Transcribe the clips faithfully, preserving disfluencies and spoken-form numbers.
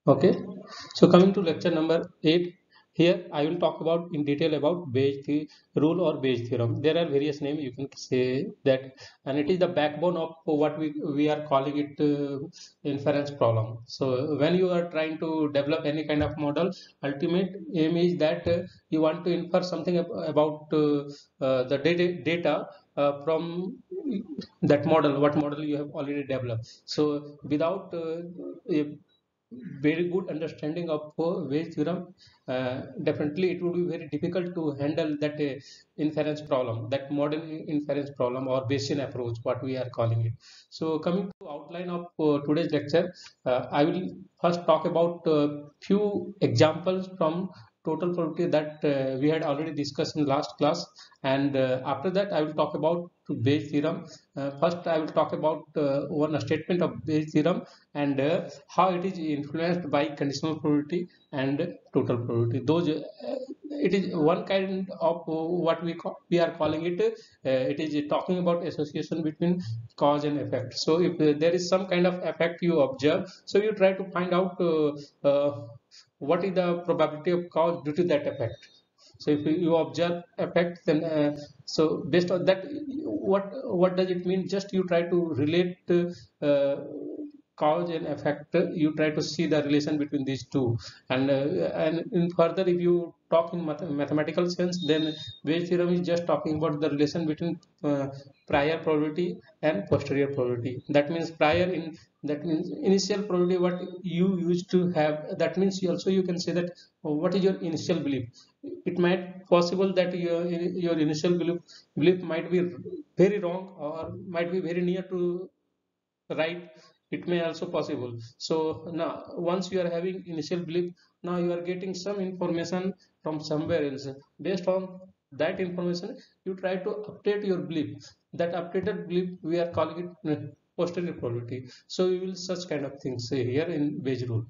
Okay, so coming to lecture number eight, here I will talk about in detail about Bayes the rule or Bayes theorem. There are various names you can say that, and it is the backbone of what we we are calling it uh, inference problem. So when you are trying to develop any kind of model, ultimate aim is that uh, you want to infer something ab- about uh, uh, the data data uh, from that model, what model you have already developed. So without uh, a very good understanding of uh, Bayes theorem, uh, definitely it would be very difficult to handle that uh, inference problem, that modern inference problem or Bayesian approach, what we are calling it. So coming to outline of uh, today's lecture, uh, I will first talk about uh, few examples from total probability that uh, we had already discussed in last class, and uh, after that I will talk about Bayes theorem. Uh, first I will talk about uh, one statement of Bayes theorem and uh, how it is influenced by conditional probability and total probability. Those uh, it is one kind of uh, what we call, we are calling it. Uh, it is talking about association between cause and effect. So if uh, there is some kind of effect you observe, so you try to find out uh, uh, what is the probability of cause due to that effect. So if you observe effect, then uh, so based on that, what what does it mean? Just you try to relate uh, cause and effect. You try to see the relation between these two, and uh, and in further, if you talk in math mathematical sense, then Bayes theorem is just talking about the relation between uh, prior probability and posterior probability. That means prior in that means initial probability what you used to have. That means you also you can say that uh, what is your initial belief. It might possible that your your initial belief belief might be very wrong or might be very near to right. It may also possible. So now once you are having initial belief, now you are getting some information from somewhere else. Based on that information, you try to update your belief. That updated belief we are calling it uh, posterior probability. So we will such kind of things say here in Bayes rule.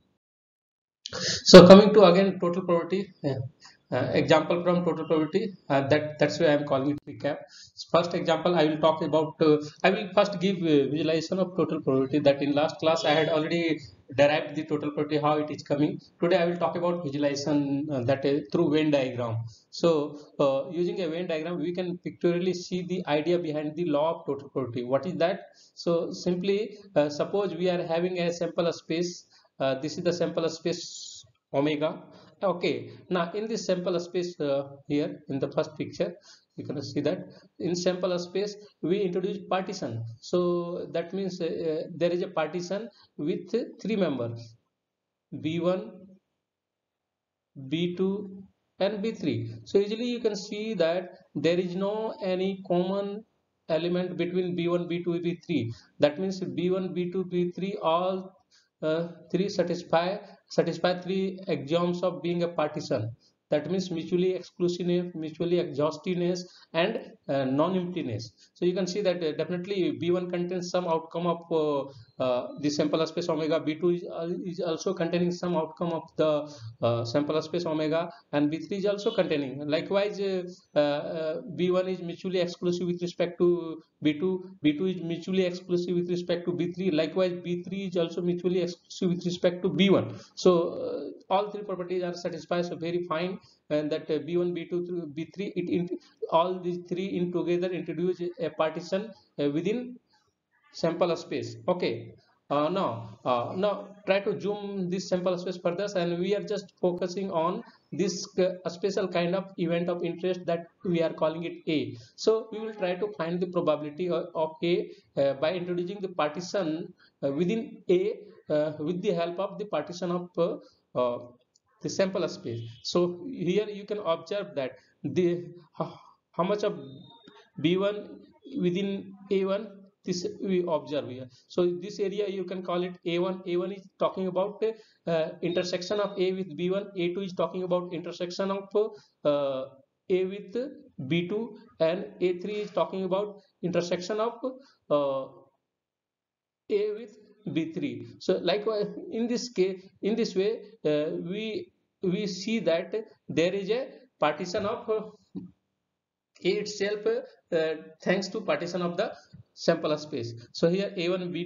So coming to again total probability, uh, uh, example from total probability. Uh, that that's why I am calling it recap. First example, I will talk about. Uh, I will first give uh, visualization of total probability. That in last class I had already derived the total probability how it is coming. Today I will talk about visualization uh, that uh, through Venn diagram. So uh, using a Venn diagram, we can pictorially see the idea behind the law of total probability. What is that? So simply uh, suppose we are having a sample space. Uh, this is the sample space omega. Okay, now in this sample space uh, here in the first picture, you can see that in sample space we introduce partition. So that means uh, uh, there is a partition with three members, b one, b two and b three. So usually you can see that there is no any common element between b one, b two, b three. That means b one, b two, b three all uh, three satisfy satisfy three axioms of being a partition. That means mutually exclusiveness, mutually exhaustiveness, and uh, non-emptiness. So you can see that uh, definitely b one contains some outcome of uh, uh, the sample space omega. b two is, uh, is also containing some outcome of the uh, sample space omega, and b three is also containing. Likewise, uh, uh, b one is mutually exclusive with respect to b two, b two is mutually exclusive with respect to b three. Likewise, b three is also mutually exclusive with respect to b one. So uh, all three properties are satisfied. So very fine, and that uh, b one, b two, through b three, it in, all these three in together introduce a partition uh, within sample space. Okay, uh, now uh, now try to zoom this sample space further, and we are just focusing on this uh, special kind of event of interest that we are calling it A. So we will try to find the probability of, of A uh, by introducing the partition uh, within A uh, with the help of the partition of uh, uh, the sample space. So here you can observe that the how, how much of b one within a one, this we observe here. So this area you can call it a one. a one is talking about uh, intersection of a with b one. a two is talking about intersection of uh, a with b two, and a three is talking about intersection of uh, a with b three. So likewise in this case, in this way uh, we we see that there is a partition of uh, a itself uh, thanks to partition of the sample space. So here a one b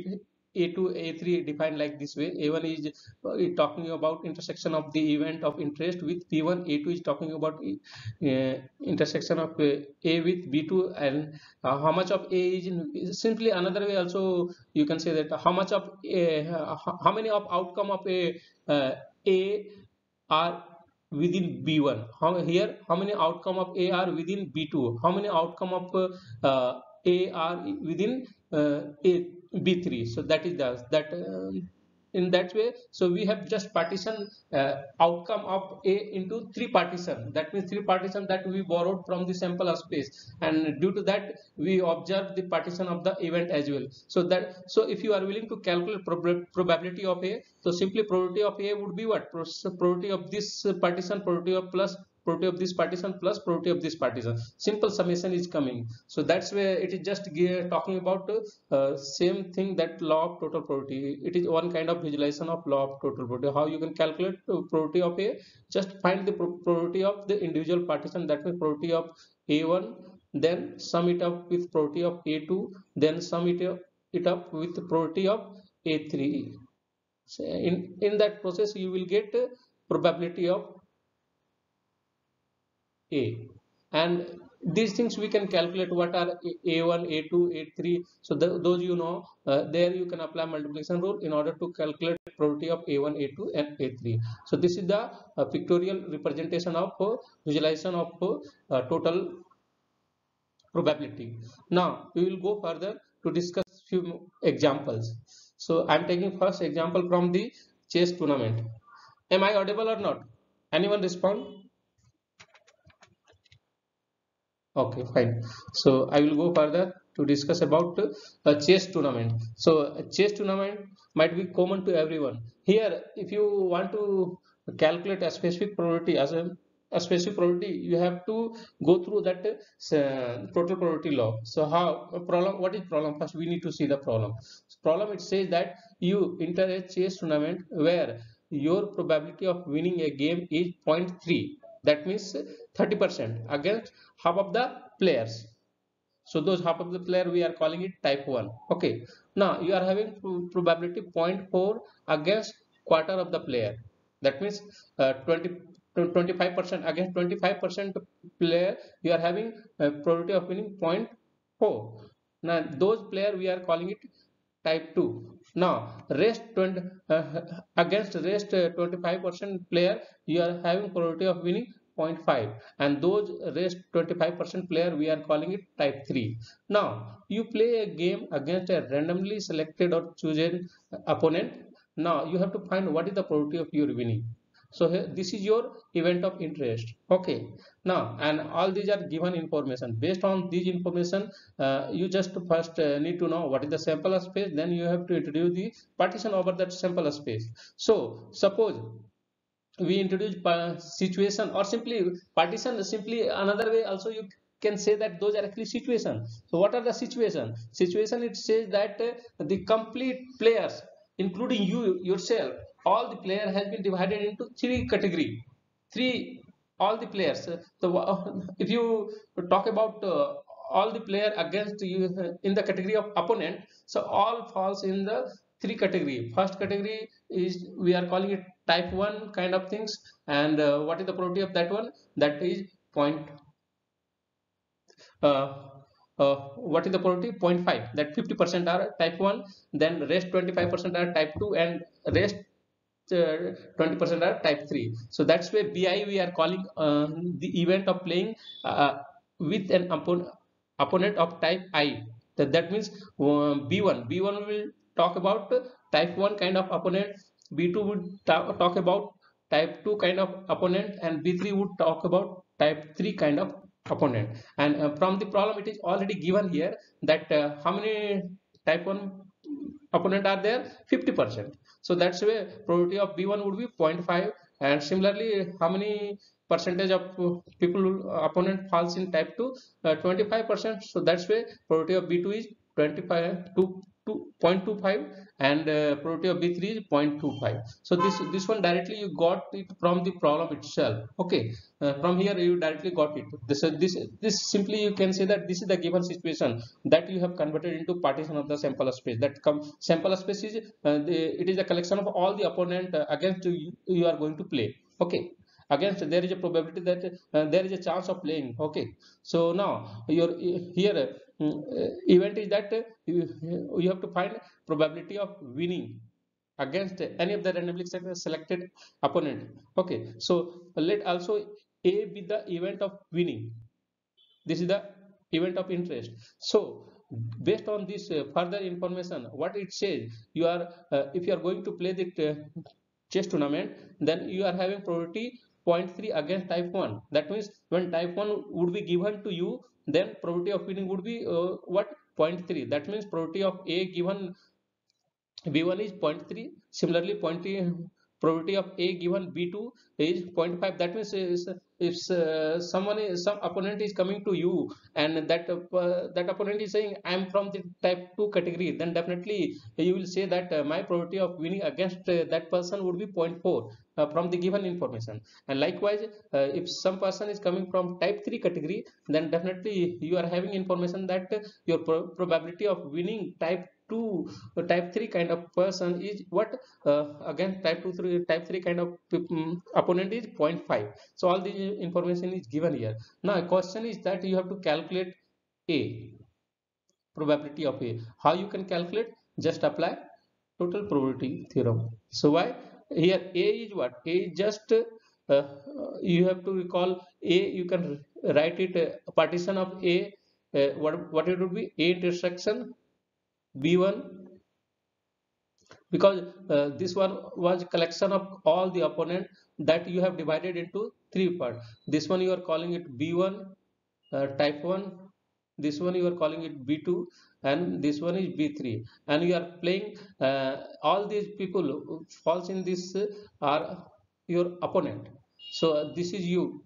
A two, A three defined like this way. A one is uh, it talking about intersection of the event of interest with P one. A two is talking about uh, intersection of uh, A with B two, and uh, how much of A is in, simply another way also you can say that how much of A, uh, how many of outcome of A uh, A are within B one. How here how many outcome of A are within B two? How many outcome of uh, A are within uh, A B three? So that is the that um, in that way. So we have just partition uh, outcome of A into three partition. That means three partition that we borrowed from the sample space, and due to that we observe the partition of the event as well. So that so if you are willing to calculate prob probability of A, so simply probability of A would be what? Probability of this partition, probability of plus probability of this partition plus probability of this partition. Simple summation is coming. So that's where it is just talking about uh, same thing, that law of total probability. It is one kind of visualization of law of total probability. How you can calculate probability of A? Just find the probability of the individual partition. That means probability of A one, then sum it up with probability of A two, then sum it up, it up with probability of A three. So in in that process you will get probability of A, and these things we can calculate. What are A one, A two, A three? So the, those you know, uh, there you can apply multiplication rule in order to calculate probability of A one, A two and A three. So this is the uh, pictorial representation of uh, visualization of uh, total probability. Now we will go further to discuss few examples. So I am taking first example from the chess tournament. Am I audible or not? Anyone respond? Okay, fine. So I will go further to discuss about a chess tournament. So a chess tournament might be common to everyone. Here, if you want to calculate a specific probability as a, a specific probability, you have to go through that uh, total probability law. So how a problem? What is problem? First, we need to see the problem. Problem, it says that you enter a chess tournament where your probability of winning a game is zero point three. That means thirty percent against half of the players. So those half of the player we are calling it type one. Okay. Now you are having probability zero point four against quarter of the player. That means uh, twenty to twenty-five percent against twenty-five percent player you are having a probability of winning zero point four. Now those player we are calling it type two. Now rest twenty uh, against rest uh, twenty-five percent player you are having probability of winning zero point five, and those rest twenty-five percent player we are calling it type three. Now you play a game against a randomly selected or chosen opponent. Now you have to find what is the probability of your winning. So here, this is your event of interest. Okay. Now, and all these are given information. Based on these information, uh, you just first uh, need to know what is the sample space. Then you have to introduce the partition over that sample space. So suppose we introduce situation, or simply partition. Simply another way also you can say that those are actually situation. So what are the situation? Situation, it says that uh, the complete players, including you yourself, all the player has been divided into three category. Three all the players. So if you talk about uh, all the player against you in the category of opponent, so all falls in the three category. First category is we are calling it type one kind of things, and uh, what is the probability of that one? That is point uh, uh, what is the probability? zero point five. That fifty percent are type one, then rest twenty-five percent are type two, and rest twenty percent are type three. So that's why B I we are calling uh, the event of playing uh, with an opponent opponent of type I. That, that means uh, B one. B one will talk about type one kind of opponent, B two would talk about type two kind of opponent, and B three would talk about type three kind of opponent. And uh, from the problem it is already given here that uh, how many type one opponent are there? fifty percent. So that's why probability of B one would be zero point five, and similarly how many percentage of people uh, opponent falls in type two? uh, twenty-five percent. So that's why probability of B two is twenty-five to two point two five, and uh, probability of B three is zero point two five. So this this one directly you got it from the problem itself. Okay, uh, from here you directly got it. This uh, this this simply you can say that this is the given situation that you have converted into partition of the sample space. That come sample space is uh, the, it is a collection of all the opponent uh, against you, you are going to play. Okay, against there is a probability that uh, there is a chance of playing. Okay, so now your here uh, event is that uh, you, you have to find probability of winning against any of the randomly selected opponent. Okay, so let also A be the event of winning. This is the event of interest. So based on this uh, further information, what it says, you are uh, if you are going to play the uh, chess tournament, then you are having probability zero point three against type one. That means when type one would be given to you, then probability of winning would be uh, what, zero point three. That means probability of A given B one is zero point three. Similarly, probability of A given B two is zero point five. That means is, if uh, someone is, some opponent is coming to you, and that uh, that opponent is saying I am from the type two category, then definitely you will say that uh, my probability of winning against uh, that person would be zero point four uh, from the given information. And likewise, uh, if some person is coming from type three category, then definitely you are having information that uh, your pro probability of winning type two uh, type three kind of person is what, uh, again type two three type three kind of um, opponent is zero point five. So all this information is given here. Now a question is that you have to calculate A, probability of A. How you can calculate? Just apply total probability theorem. So why here A is what? A is just uh, you have to recall A, you can write it uh, partition of A, uh, what what it would be, A intersection B one, because uh, this one was collection of all the opponent that you have divided into three parts. This one you are calling it B one uh, type one, this one you are calling it B two, and this one is B three, and you are playing uh, all these people who falls in this uh, are your opponent. So uh, this is you.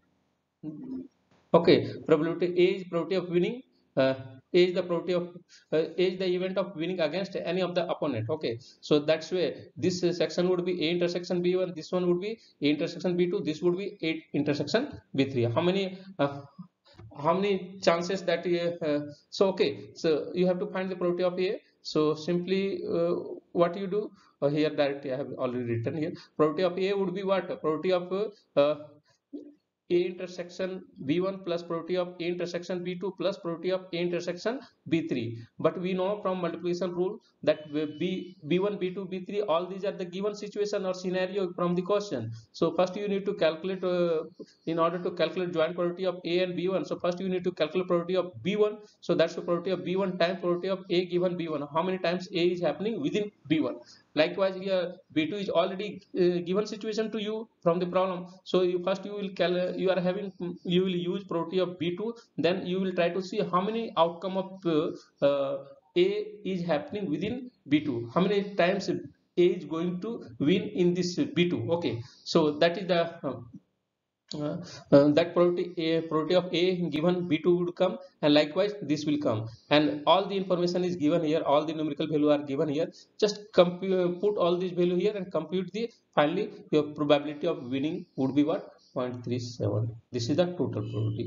Okay, probability A is probability of winning, uh, A is the probability of uh, A is the event of winning against any of the opponent. Okay, so that's why this uh, section would be A intersection B one, this one would be A intersection B two, this would be A intersection B three. How many uh, how many chances that uh, uh, so okay, so you have to find the probability of A. So simply uh, what you do uh, here, directly I have already written here, probability of A would be what, probability of uh, uh, A intersection B one plus probability of A intersection B two plus probability of A intersection B three. But we know from multiplication rule that B, B1, B two, B three, all these are the given situation or scenario from the question. So first you need to calculate, uh, in order to calculate joint probability of A and B one. So first you need to calculate probability of B one. So that's the probability of B one times probability of A given B one. How many times A is happening within B one. Likewise here B two is already uh, given situation to you from the problem. So you first you will cal you are having you will use probability of B two, then you will try to see how many outcome of uh, uh, A is happening within B two, how many times A is going to win in this B two. Okay, so that is the uh, uh, uh, that probability A, probability of A given B two would come, and likewise this will come, and all the information is given here, all the numerical value are given here. Just compute, put all this value here and compute the, finally your probability of winning would be what, zero point three seven. This is the total probability.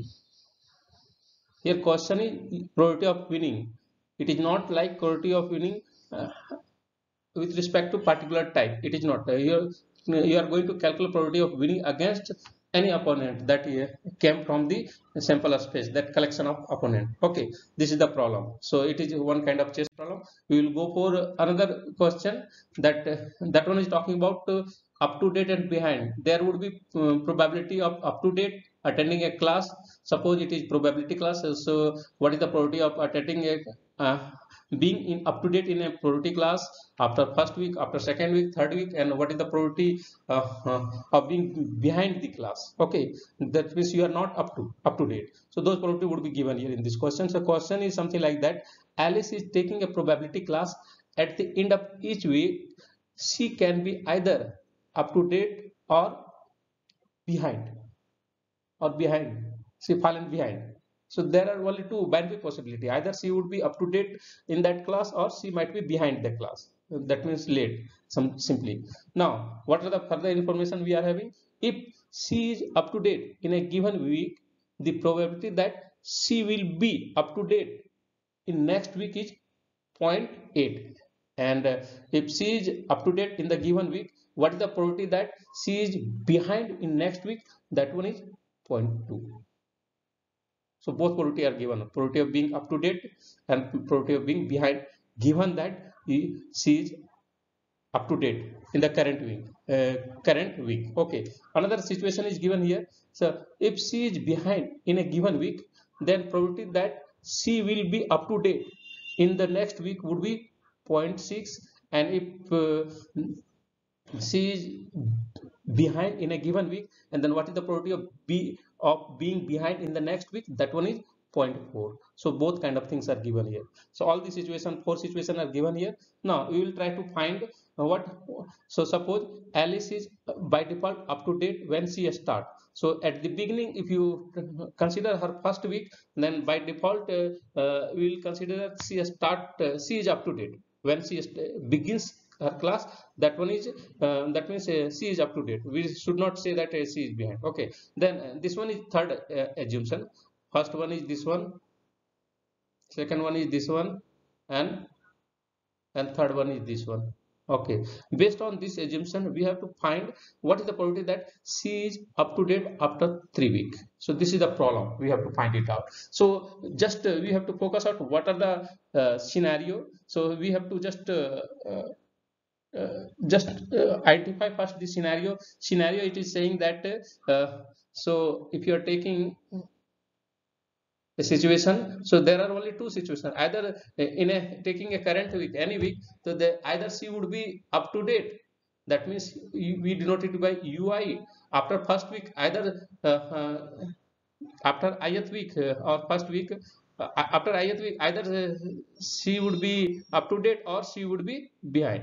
Here question is probability of winning. It is not like probability of winning uh, with respect to particular type. It is not. Uh, here you are going to calculate probability of winning against any opponent that uh, came from the sample space, that collection of opponent. Okay, this is the problem. So it is one kind of chess problem. We will go for another question, that uh, that one is talking about uh, up to date and behind. There would be uh, probability of up to date attending a class. Suppose it is probability class. So what is the probability of attending a uh, being in up to date in a probability class after first week, after second week, third week, and what is the probability uh, uh, of being behind the class. Okay, that means you are not up to up to date. So those probability would be given here in this question. So question is something like that: Alice is taking a probability class. At the end of each week, she can be either up to date or behind, or behind. She fallen behind. So there are only two binary possibility. Either she would be up to date in that class, or she might be behind the class. That means late, some simply. Now, what are the further information we are having? If she is up to date in a given week, the probability that she will be up to date in next week is zero point eight. And uh, if she is up to date in the given week, what is the probability that she is behind in next week? That one is zero point two. So both probability are given, probability of being up to date and probability of being behind, given that she is up to date in the current week. Uh, current week. Okay. Another situation is given here. So if she is behind in a given week, then probability that she will be up to date in the next week would be zero point six. And if uh, she is behind in a given week, and then what is the probability of be of being behind in the next week? That one is zero point four. So both kind of things are given here. So all the situation, four situation are given here. Now we will try to find uh, what. So suppose Alice is uh, by default up to date when she start. So at the beginning, if you consider her first week, then by default uh, uh, we will consider that she start uh, she is up to date when she begins her class. That one is uh, that means uh, C is up to date. We should not say that uh, C is behind. Okay, then uh, this one is third uh, assumption. First one is this one, second one is this one, and and third one is this one. Okay, based on this assumption, we have to find what is the probability that C is up to date after three weeks. So this is the problem, we have to find it out. So just uh, we have to focus out what are the uh, scenario. So we have to just uh, uh, uh, just uh, identify first the scenario. Scenario, it is saying that uh, so if you are taking a situation, so there are only two situations. Either in a taking a current week, any week, so the either she would be up to date. That means we denote it by U I after first week, either uh, uh, after ith week uh, or first week. Uh, after ith week, either uh, she would be up to date or she would be behind.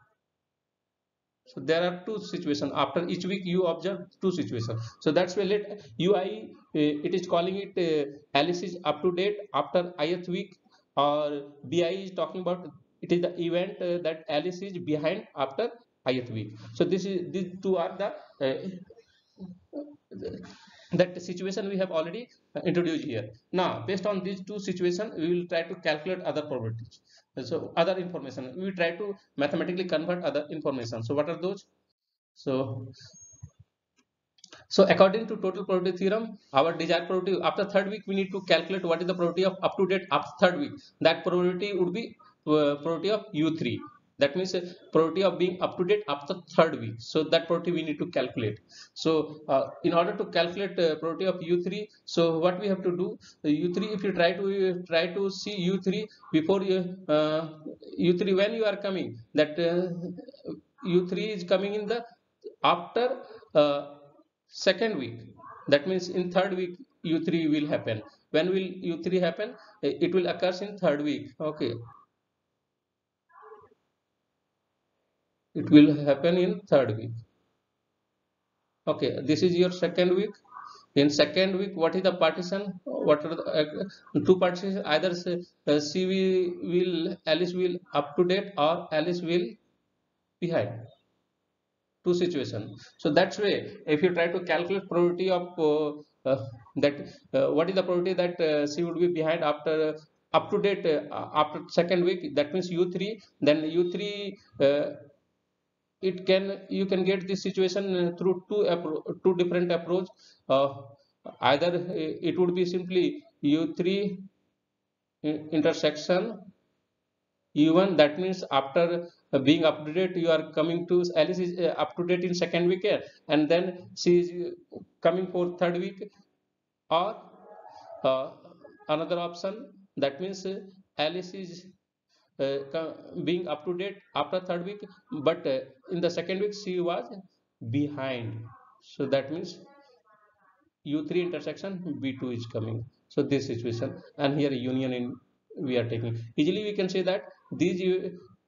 So there are two situations. After each week you observe two situations. So that's why let U I uh, it is calling it uh, Alice is up to date after ith week, or B I is talking about it is the event uh, that Alice is behind after ith week. So this is these two are the uh, that situation we have already introduced here. Now based on these two situations, we will try to calculate other probabilities. So other information, we try to mathematically convert other information. So what are those? So so according to total probability theorem, our desired probability after third week, we need to calculate what is the probability of up to date after third week. That probability would be uh, probability of U three. That means uh, probability of being up to date after third week. So that probability we need to calculate. So uh, in order to calculate uh, probability of U three, so what we have to do, uh, U three, if you try to uh, try to see U three before you uh, U three when you are coming, that uh, U three is coming in the after uh, second week. That means in third week U three will happen. When will U three happen? It will occur in third week. Okay, it will happen in third week. Okay, this is your second week. In second week, what is the partition? What are the uh, two partitions? Either uh, C will, will Alice will up to date or Alice will behind. Two situations. So that's way if you try to calculate probability of uh, uh, that uh, what is the probability that uh, she would be behind after uh, up to date uh, after second week, that means U three, then U three uh, it can you can get this situation through two two different approach. Uh, either it would be simply U three intersection U one, that means after uh, being up to date, you are coming to Alice is uh, up to date in second week, uh, and then she is uh, coming for third week, or uh, another option, that means uh, Alice is uh, being up to date after third week, but uh, in the second week she was behind. So that means U three intersection B two is coming. So this situation, and here union in we are taking. Easily we can say that these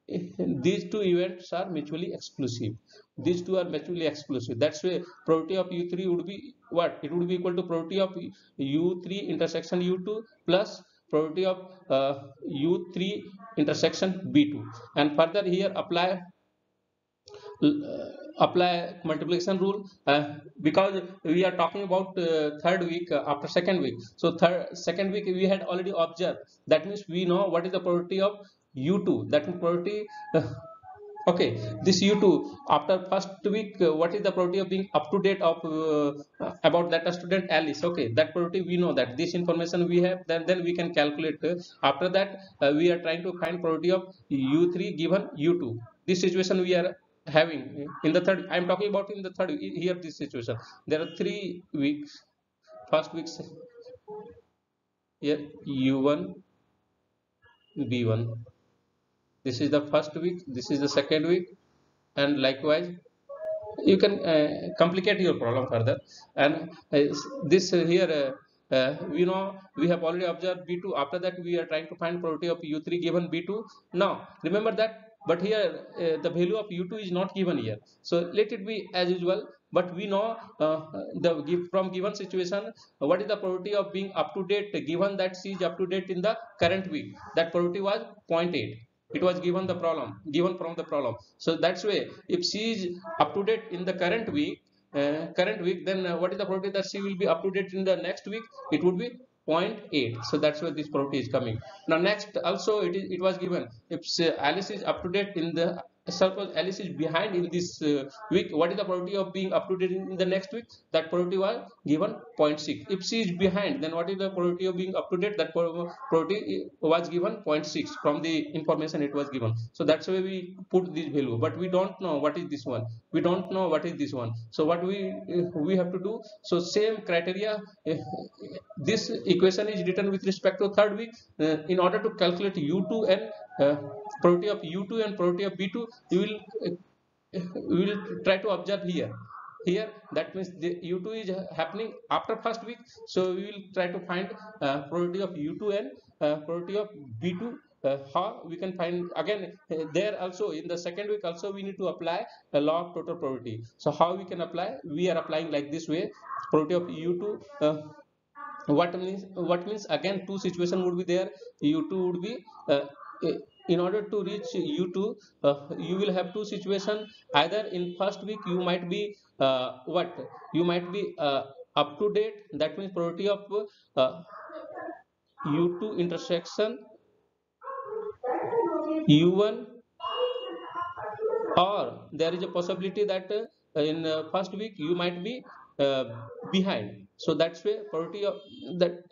these two events are mutually exclusive. These two are mutually exclusive. That's why probability of U three would be what? It would be equal to probability of U three intersection U two plus probability of uh, U three intersection B two. And further here apply uh, apply multiplication rule, uh, because we are talking about uh, third week uh, after second week. So third second week we had already observed. That means we know what is the probability of U two. That means probability. Uh, okay, this U two after first week, uh, what is the probability of being up to date of uh, about that student Alice? Okay, that probability we know, that this information we have, then then we can calculate. Uh, after that, uh, we are trying to find probability of U three given U two. This situation we are having in the third. I am talking about in the third here. This situation, there are three weeks. First week here U one B one. This is the first week, this is the second week, and likewise you can uh, complicate your problem further. And uh, this uh, here uh, uh, we know we have already observed B two. After that we are trying to find probability of U three given B two. Now remember that, but here uh, the value of U two is not given here, so let it be as usual. But we know uh, the from given situation, uh, what is the probability of being up to date, given that C is up to date in the current week. That probability was zero point eight. It was given the problem, given from the problem. So that's way, if C is up to date in the current week, uh, current week, then uh, what is the probability that C will be up to date in the next week? It would be zero point eight. So that's where this probability is coming. Now next also it is it was given, if say, Alice is up to date in the, suppose Alice is behind in this uh, week, what is the probability of being up to date in the next week? That probability was given zero point six. If C is behind, then what is the probability of being up to date? That probability was given zero point six from the information it was given. So that's why we put this value, but we don't know what is this one. We don't know what is this one. So what we we have to do? So same criteria. This equation is written with respect to third week. Uh, in order to calculate U two and uh, probability of U two and probability of B two, you will uh, we will try to observe here. Here that means the U two is happening after first week, so we will try to find uh, probability of U two and uh, probability of B two. Uh, how we can find again uh, there also in the second week also we need to apply a law of total probability. So how we can apply? We are applying like this way: probability of U two. Uh, what means what means again two situation would be there. U two would be uh, in order to reach U two, uh, you will have two situation. Either in first week you might be uh, what you might be uh, up to date, that means probability of uh, U two intersection U one, or there is a possibility that uh, in uh, first week you might be uh, behind. So that's why probability of that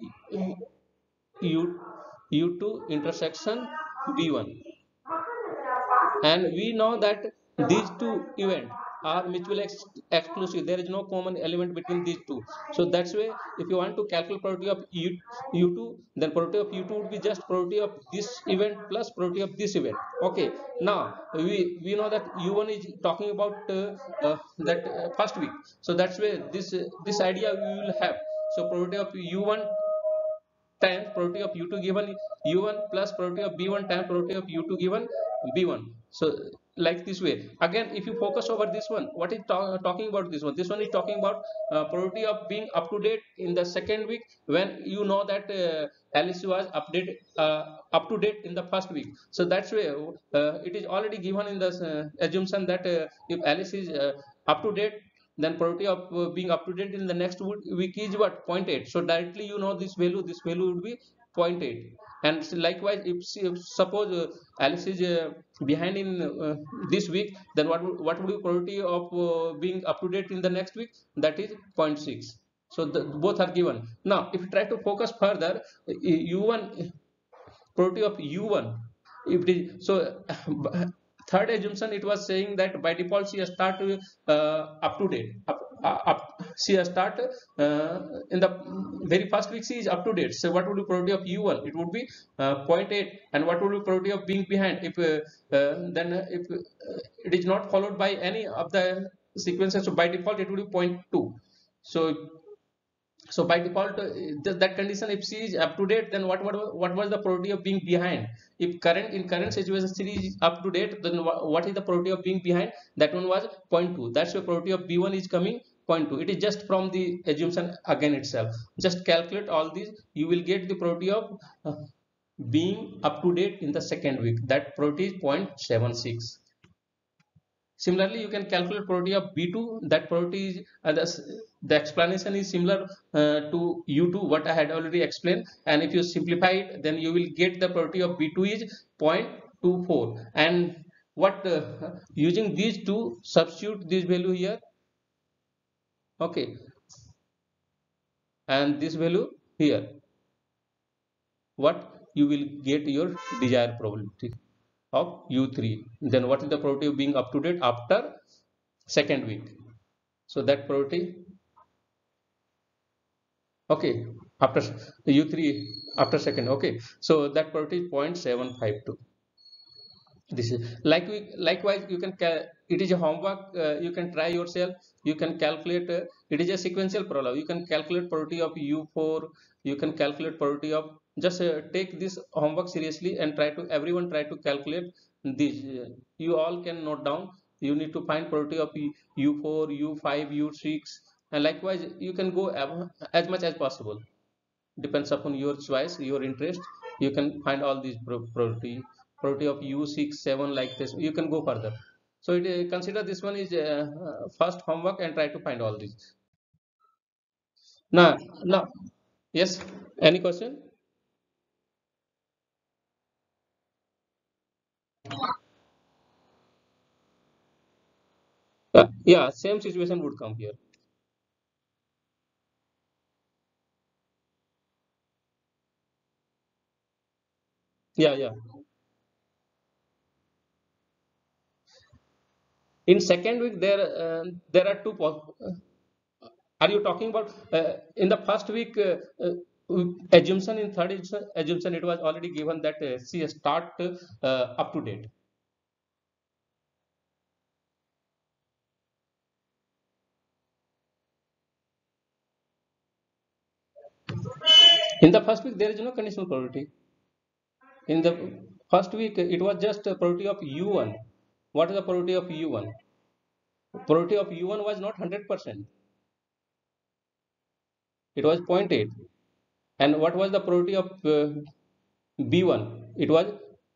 U U2 intersection B one, and we know that these two events are mutually ex exclusive. There is no common element between these two. So that's why if you want to calculate probability of U, U2, then probability of U two would be just probability of this event plus probability of this event. Okay, now we we know that U one is talking about uh, uh, that uh, first week. So that's why this uh, this idea we will have. So probability of U one times probability of U two given U one plus probability of B one times probability of U two given B one. So like this way. Again, if you focus over this one, what is talk, talking about this one? This one is talking about uh, probability of being up to date in the second week, when you know that uh, Alice was updated uh, up to date in the first week. So that's why uh, it is already given in the uh, assumption that uh, if Alice is uh, up to date, then probability of uh, being up to date in the next week is what? zero point eight. So directly you know this value, this value would be zero point eight. And likewise, if, if suppose uh, Alice is uh, behind in uh, this week, then what would, what would be probability of uh, being up to date in the next week? That is zero point six. So the, both are given. Now if you try to focus further, U one probability of U one, if it is so third assumption, it was saying that by default she start uh, up to date up, uh, up she start uh, in the very first week she is up to date. So what would be probability of U one? It would be uh, zero point eight. And what would be probability of being behind? If uh, uh, then uh, if uh, it is not followed by any of the sequences, so by default it would be zero point two. So So by default, uh, th- that condition, if C is up to date, then what, what what was the probability of being behind? If current in current situation C is up to date, then wha- what is the probability of being behind? That one was zero point two. That's the probability of B one is coming zero point two. It is just from the assumption again itself. Just calculate all these. You will get the probability of uh, being up to date in the second week. That probability is zero point seven six. Similarly, you can calculate probability of B two. That probability is uh, the, the explanation is similar uh, to U two, what I had already explained. And if you simplify it, then you will get the probability of B two is zero point two four. And what uh, using these two, substitute this value here, okay, and this value here, what you will get your desired probability of U three. Then what is the probability of being up to date after second week? So that probability, okay, after U three after second, okay, so that probability is zero point seven five two. This is like we likewise you can it is a homework, uh, you can try yourself. You can calculate, uh, it is a sequential problem. You can calculate probability of U four. You can calculate probability of, just uh, take this homework seriously and try to, everyone try to calculate this. Uh, you all can note down. You need to find probability of U four, U five, U six, and likewise you can go as much as possible. Depends upon your choice, your interest. You can find all these probability probability of U six, seven, like this. You can go further. So it, uh, consider this one is uh, uh, first homework and try to find all these. Now, now, yes. Any question? Uh, yeah, same situation would come here. Yeah, yeah. In second week, there uh, there are two. Uh, are you talking about uh, in the first week? Uh, uh, assumption in third assumption, it was already given that uh, C start uh, up to date. In the first week, there is no conditional probability. In the first week, it was just a probability of U one. What is the probability of U one? Probability of U one was not one hundred percent. It was zero point eight. And what was the probability of uh, B one? It was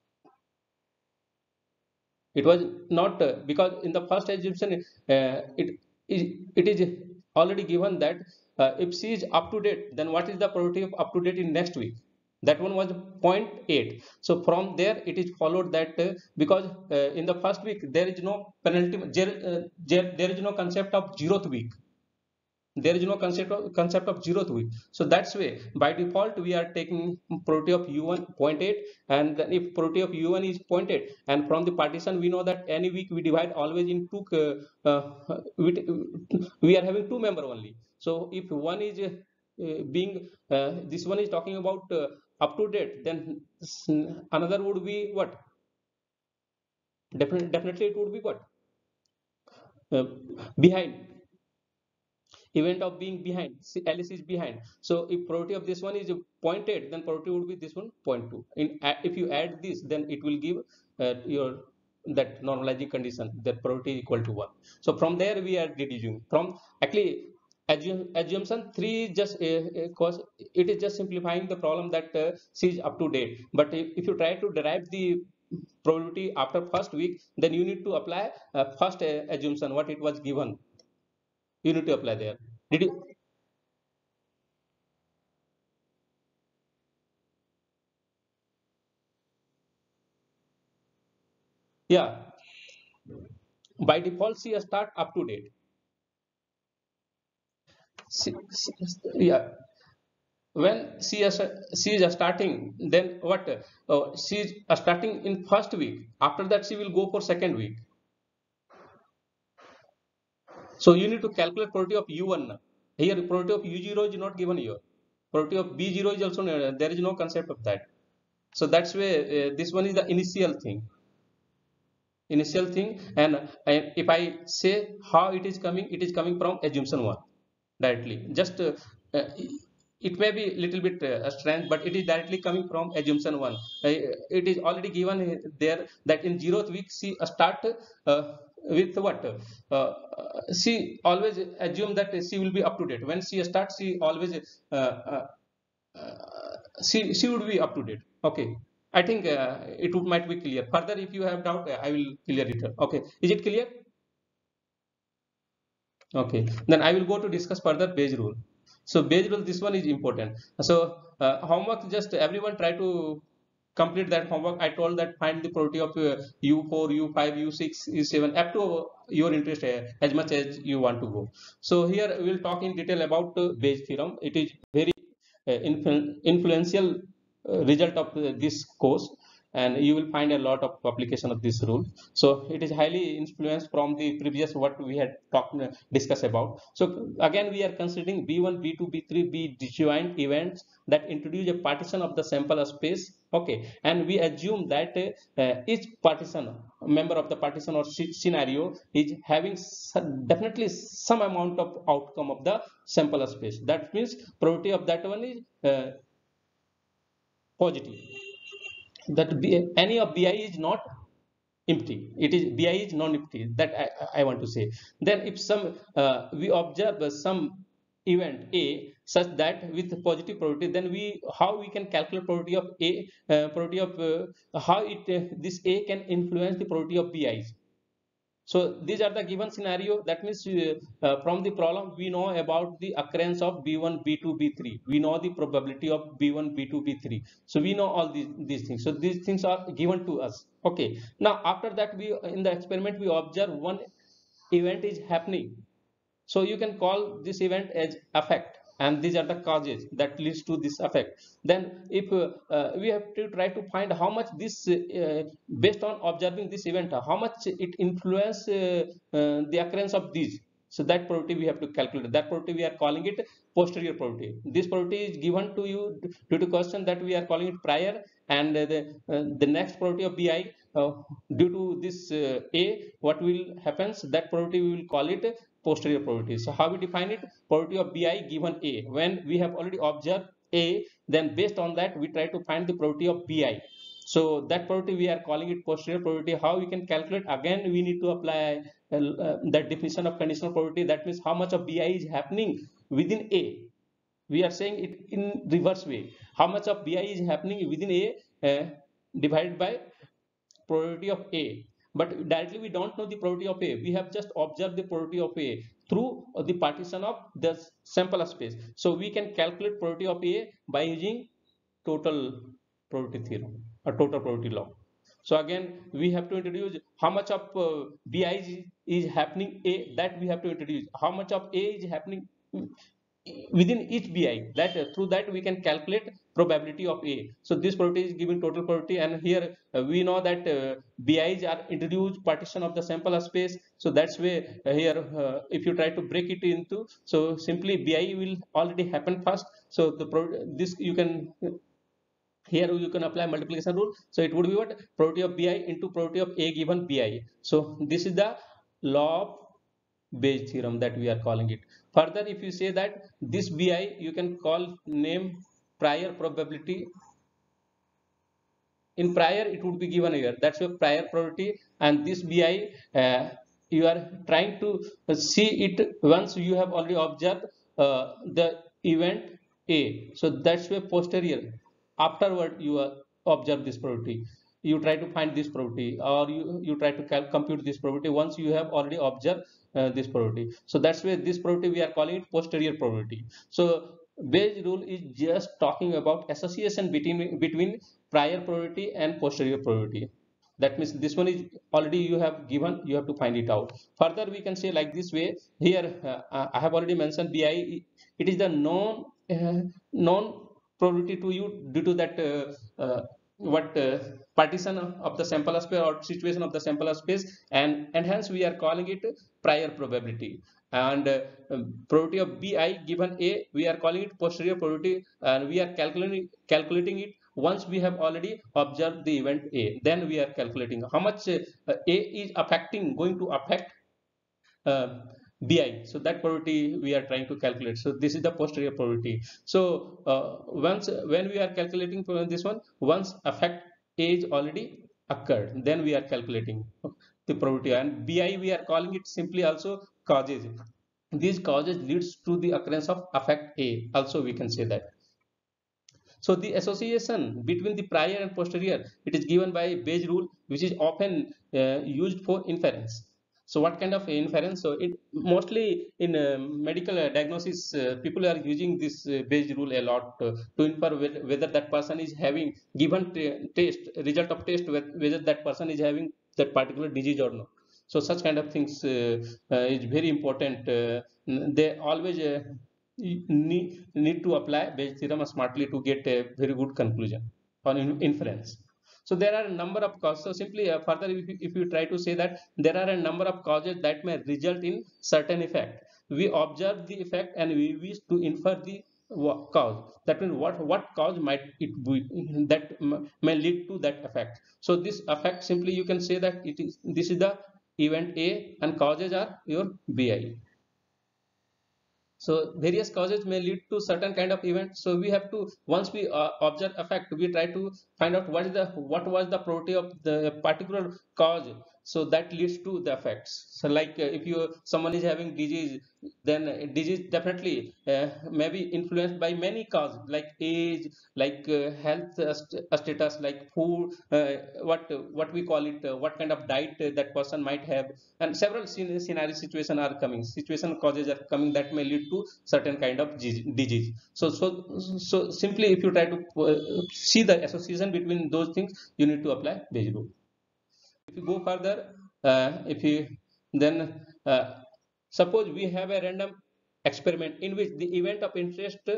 it was not, uh, because in the first assumption, uh, it is it is already given that uh, if C is up to date, then what is the probability of up to date in next week? That one was zero point eight. So from there it is followed that uh, because uh, in the first week there is no penalty, there, uh, there, there is no concept of zeroth week. There is no concept of concept of zeroth week. So that's way by default we are taking probability of U one zero point eight, and then if probability of U one is zero point eight, and from the partition we know that any week we divide always in two, uh, uh, we, we are having two member only. So if one is uh, uh, being uh, this one is talking about uh, up to date, then another would be what? Definitely, definitely it would be what? Uh, behind. Event of being behind, Alice is behind. So if probability of this one is zero point eight, then probability would be this one zero point two. In if you add this, then it will give uh, your that normalizing condition, that probability equal to one. So from there we are deducing from, actually, assumption three is just a, a cause, it is just simplifying the problem that uh, C is up to date. But if, if you try to derive the probability after first week, then you need to apply uh, first uh, assumption what it was given. You need to apply there. Did you? Yeah. By default, C start up to date. C, C, yeah. When C is, C is starting, then what? Uh, C is starting in first week. After that, she will go for second week. So you need to calculate probability of U one. Here, probability of U zero is not given here. Probability of B zero is also, uh, there is no concept of that. So that's why uh, this one is the initial thing. Initial thing, and uh, if I say how it is coming, it is coming from assumption one directly. Just uh, uh, it may be little bit uh, strange, but it is directly coming from assumption one. Uh, it is already given there that in zeroth week she start uh, with what? Uh, she always assume that she will be up to date. When she starts, she always uh, uh, uh, she she would be up to date. Okay, I think uh, it would might be clear. Further, if you have doubt, I will clear it. Okay, is it clear? Okay, then I will go to discuss further Bayes rule. So Bayes rule, this one is important. So uh, homework, just everyone try to complete that homework. I told that find the probability of uh, U four, U five, U six, U seven, up to your interest uh, as much as you want to go. So here we will talk in detail about uh, Bayes theorem. It is very uh, influ influential uh, result of uh, this course, and you will find a lot of application of this rule. So it is highly influenced from the previous what we had talked uh, discussed about. So again we are considering b one, b two, b three, b disjoint events that introduce a partition of the sample space. Okay, and we assume that uh, each partition member of the partition or scenario is having definitely some amount of outcome of the sample space. That means probability of that one is uh, positive, that B, any of bi is not empty. It is bi is non-empty, that I, I want to say. Then if some uh, we observe some event a such that with positive probability, then we how we can calculate probability of a uh, probability of uh, how it uh, this a can influence the probability of bi's. So these are the given scenario. That means uh, uh, from the problem we know about the occurrence of b one, b two, b three. We know the probability of b one, b two, b three. So we know all these these things. So these things are given to us. Okay. Now after that, we in the experiment we observe one event is happening. So you can call this event as effect, and these are the causes that leads to this effect. Then if uh, uh, we have to try to find how much this uh, based on observing this event, how much it influence uh, uh, the occurrence of these. So that probability we have to calculate. That probability we are calling it posterior probability. This probability is given to you due to question that we are calling it prior, and uh, the uh, the next probability of bi uh, due to this uh, a, what will happens, that probability we will call it posterior probability. So how we define it? Probability of bi given a. When we have already observed a, then based on that we try to find the probability of bi. So that probability we are calling it posterior probability. How we can calculate? Again we need to apply uh, uh, that definition of conditional probability. That means how much of bi is happening within a. We are saying it in reverse way. How much of bi is happening within a uh, divided by probability of a. But directly we don't know the probability of a. We have just observed the probability of a through the partition of the sample space. So we can calculate probability of a by using total probability theorem or total probability law. So again we have to introduce how much of uh, bi is, is happening a, that we have to introduce. How much of a is happening within each bi, that uh, through that we can calculate probability of a. So this probability is given total probability, and here uh, we know that uh, bi's are introduced partition of the sample space. So that's why uh, here uh, if you try to break it into, so simply bi will already happen first. So the this you can here you can apply multiplication rule. So it would be what? Probability of bi into probability of a given bi. So this is the law of Bayes theorem that we are calling it. Further, if you say that this bi you can call name prior probability. In prior it would be given here. That's your prior probability, and this bi uh, you are trying to see it once you have already observed uh, the event a. So that's your posterior. Afterward you uh, observe this probability. You try to find this probability, or you, you try to compute this probability once you have already observed uh, this probability. So that's why this probability we are calling it posterior probability. So Bayes rule is just talking about association between between prior probability and posterior probability. That means this one is already you have given, you have to find it out. Further we can say like this way. Here uh, I have already mentioned bi, it is the known uh, known probability to you due to that uh, uh, what uh, partition of the sample space or situation of the sample space, and and hence we are calling it prior probability. And uh, um, probability of bi given a, we are calling it posterior probability, and we are calculating calculating it once we have already observed the event a. Then we are calculating how much uh, a is affecting going to affect uh, B I. So that probability we are trying to calculate. So this is the posterior probability. So uh, once when we are calculating for this one, once affect A is already occurred, then we are calculating the probability. And B I we are calling it simply also causes. These causes leads to the occurrence of affect A. Also we can say that. So the association between the prior and posterior, it is given by Bayes rule, which is often uh, used for inference. So what kind of inference? So it mostly in uh, medical uh, diagnosis, uh, people are using this uh, Bayes rule a lot uh, to infer whether, whether that person is having given test result of test, whether that person is having that particular disease or not. So such kind of things uh, uh, is very important. Uh, they always uh, need, need to apply Bayes theorem smartly to get a very good conclusion on inference. So there are a number of causes. So simply uh, further, if you, if you try to say that there are a number of causes that may result in certain effect, we observe the effect and we wish to infer the cause. That means what what cause might it be that may lead to that effect. So this effect, simply you can say that it is this is the event A and causes are your B I. So various causes may lead to certain kind of event. So we have to, once we uh, observe effect, we try to find out what is the what was the probability of the particular cause, so that leads to the effects. So like uh, if you someone is having disease, then disease definitely uh, may be influenced by many causes like age, like uh, health uh, st status, like food, uh, what what we call it, uh, what kind of diet uh, that person might have, and several scenario situation are coming, situation causes are coming that may lead to certain kind of disease. So so so simply if you try to uh, see the association between those things, you need to apply Bayes rule. If you go further, uh, if you then uh, suppose we have a random experiment in which the event of interest uh,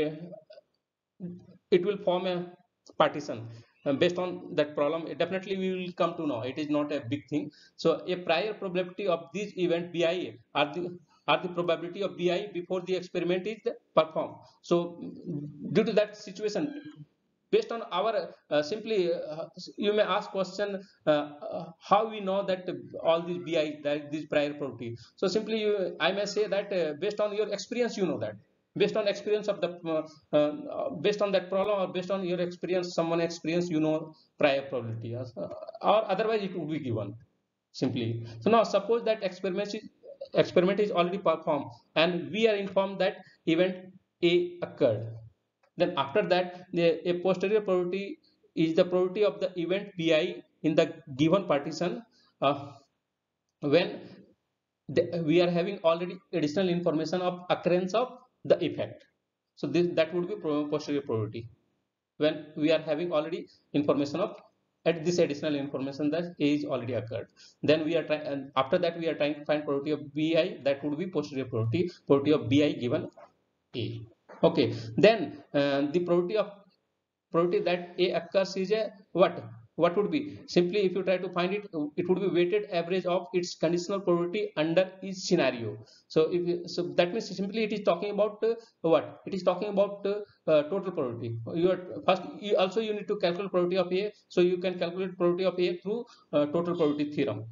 it will form a partition uh, based on that problem. Definitely we will come to know it is not a big thing. So a prior probability of this event bi are the are the probability of bi before the experiment is performed. So due to that situation, based on our uh, simply uh, you may ask question, uh, uh, how we know that all these bi that these prior probability. So simply you, I may say that uh, based on your experience, you know that based on experience of the uh, uh, based on that problem or based on your experience, someone experience, you know prior probability, uh, or otherwise it would be given simply. So now suppose that experiment is, experiment is already performed and we are informed that event A occurred. Then after that, the, a posterior probability is the probability of the event pi in the given partition uh, when the, we are having already additional information of occurrence of the effect. So this that would be posterior probability when we are having already information of at this additional information that A is already occurred. Then we are trying, and after that we are trying to find probability of bi, that would be posterior probability, probability of bi given A. Okay, then uh, the probability of probability that A occurs is a what? What would be? Simply if you try to find it, it would be weighted average of its conditional probability under each scenario. So if you, so that means simply it is talking about uh, what? It is talking about uh, uh, total probability. You are first you also you need to calculate probability of A. So you can calculate probability of A through uh, total probability theorem.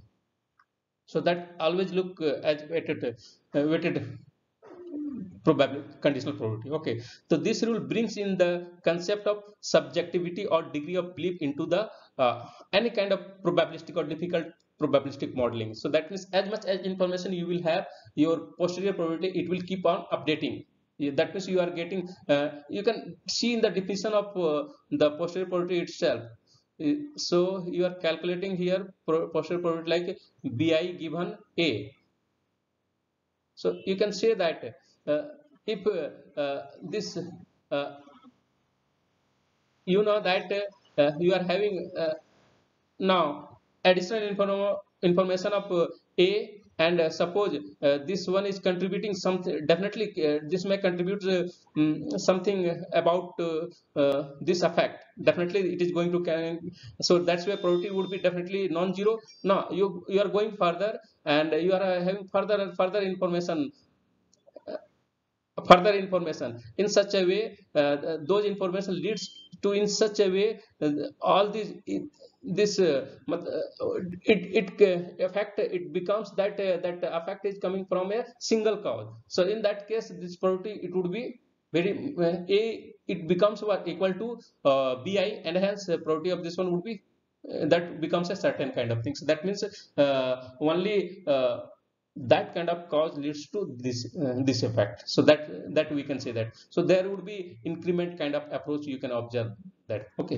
So that always look uh, as weighted uh, weighted probability, conditional probability. Okay, so this rule brings in the concept of subjectivity or degree of belief into the uh, any kind of probabilistic or difficult probabilistic modeling. So that means as much as information you will have, your posterior probability it will keep on updating. That means you are getting uh, you can see in the definition of uh, the posterior probability itself. Uh, so you are calculating here posterior probability like bi given A. So you can say that uh, if uh, uh, this uh, you know that uh, you are having uh, now additional inform information of uh, A, and uh, suppose uh, this one is contributing something, definitely uh, this may contribute uh, um, something about uh, uh, this effect, definitely it is going to, so that's where probability would be definitely non-zero. Now you you are going further and you are uh, having further and further information, further information in such a way uh, those information leads to in such a way uh, all these it, this uh, it it uh, effect it becomes that uh, that effect is coming from a single cause. So in that case, this probability it would be very uh, a it becomes what equal to uh, bi, and hence uh, probability of this one would be uh, that becomes a certain kind of thing. So that means uh, only uh, that kind of cause leads to this uh, this effect. So that that we can say that. So there would be increment kind of approach you can observe that. Okay.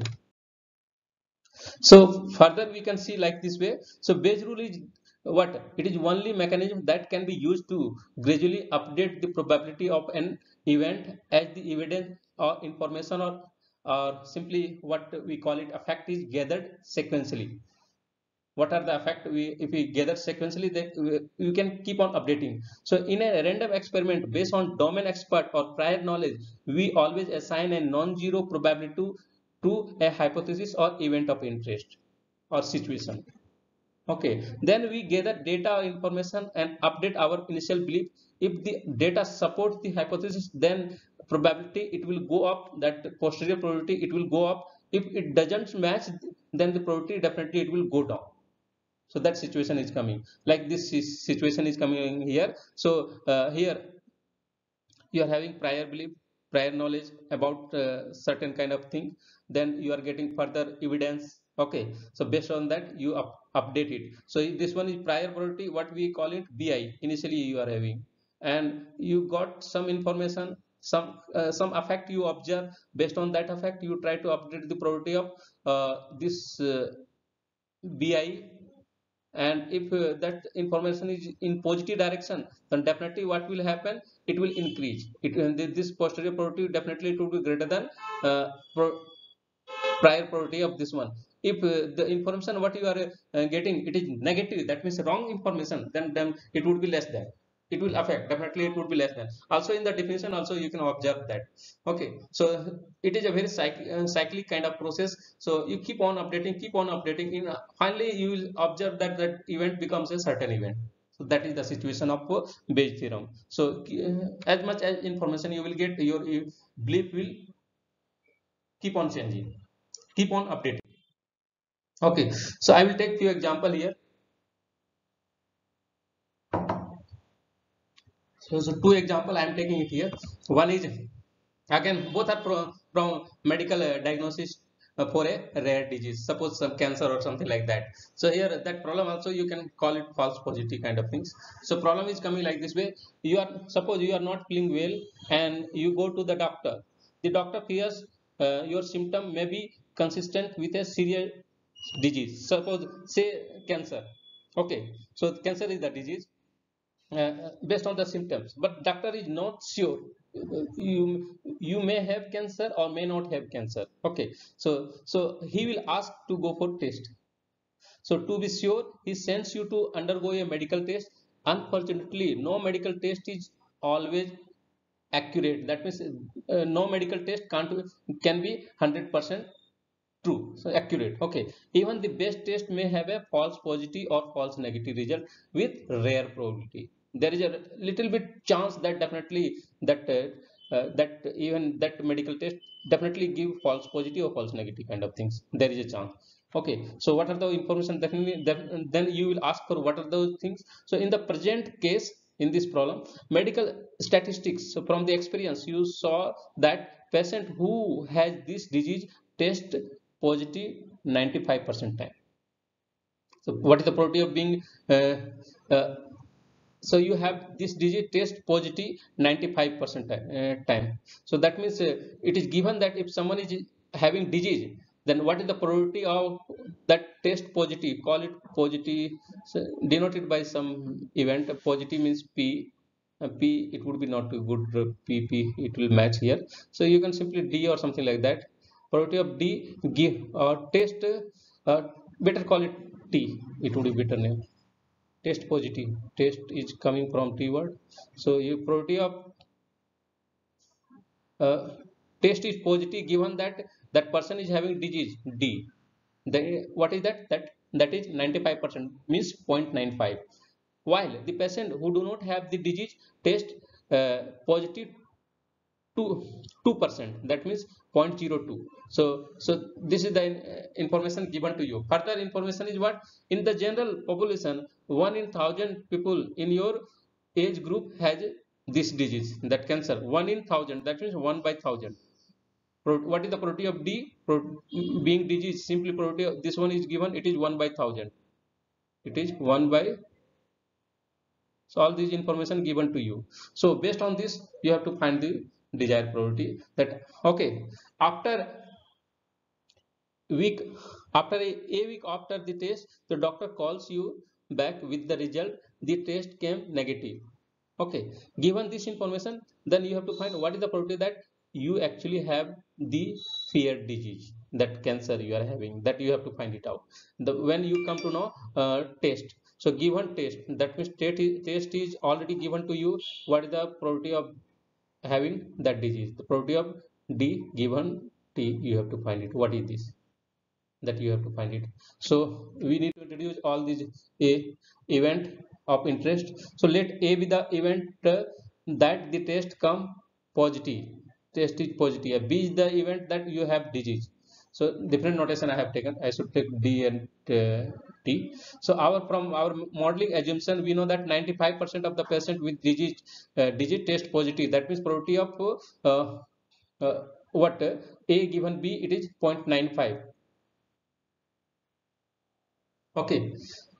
So further we can see like this way. So Bayes rule is what? It is only mechanism that can be used to gradually update the probability of an event as the evidence or information, or or simply what we call it effect is gathered sequentially. What are the effect we if we gather sequentially, that you can keep on updating. So in a random experiment based on domain expert or prior knowledge, we always assign a non-zero probability to, to a hypothesis or event of interest or situation. Okay, then we gather data or information and update our initial belief. If the data supports the hypothesis, then probability it will go up, that posterior probability it will go up. If it doesn't match, then the probability definitely it will go down. So that situation is coming, like this situation is coming here. So uh, here you are having prior belief, prior knowledge about uh, certain kind of thing, then you are getting further evidence. Okay, so based on that you up, update it. So this one is prior probability, what we call it bi, initially you are having, and you got some information, some uh, some effect you observe. Based on that effect you try to update the probability of uh, this uh, bi, and if uh, that information is in positive direction, then definitely what will happen, it will increase it. Uh, this posterior probability definitely it will be greater than uh, pro prior probability of this one. If uh, the information what you are uh, getting it is negative, that means wrong information, then then it would be less than, it will affect, definitely it would be less than. Also in the definition also you can observe that. Okay, so it is a very cyclic, uh, cyclic kind of process. So you keep on updating, keep on updating, in uh, finally you will observe that that event becomes a certain event. So that is the situation of uh, Bayes theorem. So uh, as much as information you will get, your uh, belief will keep on changing, keep on updating. Okay, so I will take few example here. So, so two example I am taking it here. One is again both are from, from medical uh, diagnosis uh, for a rare disease, suppose some cancer or something like that. So here that problem also you can call it false positive kind of things. So problem is coming like this way. You are, suppose you are not feeling well and you go to the doctor. The doctor fears uh, your symptom may be consistent with a serious disease, suppose say cancer. Okay, so cancer is the disease uh, based on the symptoms, but doctor is not sure. you you may have cancer or may not have cancer. Okay, so so he will ask to go for test. So to be sure he sends you to undergo a medical test. Unfortunately no medical test is always accurate. That means uh, no medical test can't can be one hundred percent true, so accurate. Okay, even the best test may have a false positive or false negative result with rare probability. There is a little bit chance that definitely that uh, uh, that even that medical test definitely give false positive or false negative kind of things, there is a chance. Okay, so what are the information, definitely then, then you will ask for what are those things. So in the present case in this problem, medical statistics, so from the experience you saw that patient who has this disease test positive ninety-five percent time. So what is the probability of being uh, uh, so you have this digit test positive ninety-five percent time, uh, time. So that means uh, it is given that if someone is having disease, then what is the probability of that test positive, call it positive, so denoted by some event. Positive means p, uh, p it would be not a good uh, p p it will match here. So you can simply d or something like that. Probability of d give or uh, test uh, better call it t, it would be better name. Test positive, test is coming from t word. So you probability of uh, test is positive given that that person is having disease d. Then what is that, that that is ninety-five percent means zero point nine five, while the patient who do not have the disease test uh, positive to two percent, that means zero point zero two. So so this is the uh, information given to you. Further information is what? In the general population, one in thousand people in your age group has this disease, that cancer. One in thousand, that means one by thousand. What is the probability of D pro, being disease? Simply probability of this one is given, it is one by thousand. It is one by. So all these information given to you. So based on this, you have to find the desired probability. That okay. After week, after a, a week after the test, the doctor calls you back with the result. The test came negative. Okay. Given this information, then you have to find what is the probability that you actually have the feared disease, that cancer you are having. That you have to find it out. The when you come to know uh, test. So given test, that means test is already given to you. What is the probability of having that disease? The probability of D given T, you have to find it. What is this? That you have to find it. So we need to introduce all these a event of interest. So let A be the event uh, that the test come positive. Test is positive. B is the event that you have disease. So different notation I have taken. I should take D and uh, T. So our from our modeling assumption, we know that ninety-five percent of the patient with disease uh, digit test positive. That means probability of uh, uh, what uh, A given B, it is zero point nine five. Okay.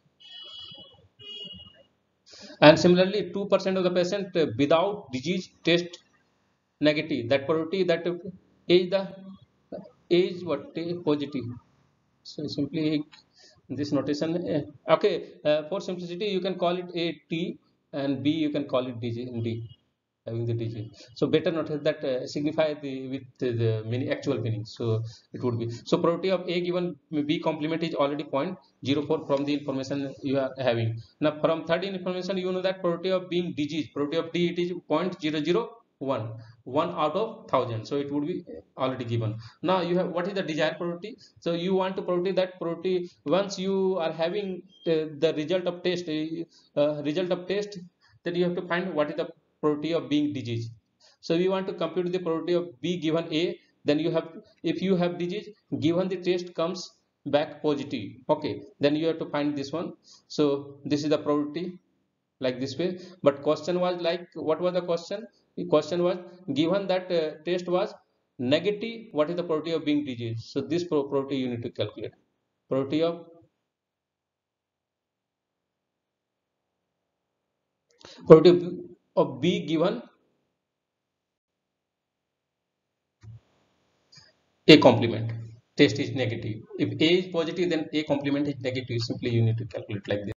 And similarly, two percent of the patient uh, without disease test negative. That probability that is the is what is positive. So simply this notation. Uh, okay, uh, for simplicity, you can call it A T and B you can call it D G D, having the D G. So better notation that uh, signify the with the meaning, actual meaning. So it would be, so probability of A given B complement is already zero point zero four from the information you are having. Now from third information, you know that probability of being disease, probability of D, it is zero point zero zero one, one out of thousand. So it would be already given. Now you have what is the desired probability. So you want to probability that probability once you are having uh, the result of test uh, result of test, then you have to find what is the probability of being disease. So we want to compute the probability of B given A. Then you have, if you have disease, given the test comes back positive, okay, then you have to find this one. So this is the probability, like this way. But question was like, what was the question? The question was, given that uh, test was negative, what is the probability of being disease? So this probability you need to calculate. Probability of probability of B given A complement. Test is negative. If A is positive, then A complement is negative. Simply you need to calculate like this.